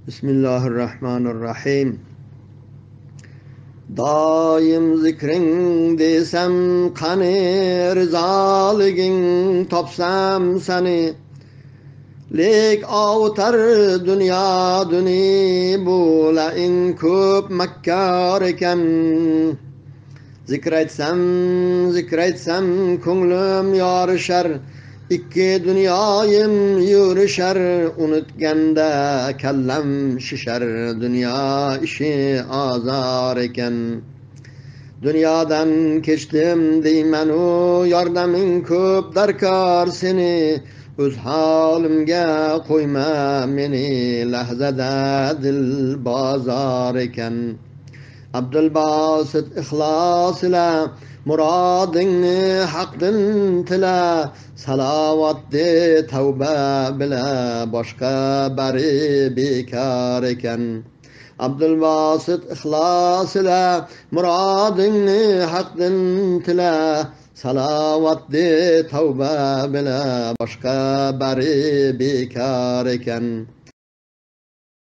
Bismillahirrahmanirrahim. Daim zikring desem qani, rizoliging topsam seni. Lek avutar dünya duni, bo'la in ko'p makkar ekan. Zikraytsam ko'nglim yorishar, ikki dunyoyim yurishar, unutganda kallam shishar, dunyo ishi azor ekan. Dunyodan kechdim deymanu, yordaming ko'p darkor seni, o'z holimga qo'yma meni, lahzada dil bozor ekan. Abdulbasit ixlos ila murodingni haqdin tila, salovat de tavba bila, boshqa bari bekor ekan. Abdulbasit ixlos ila murodingni haqdin tila, salovat de tavba bila, boshqa bari bekor ekan.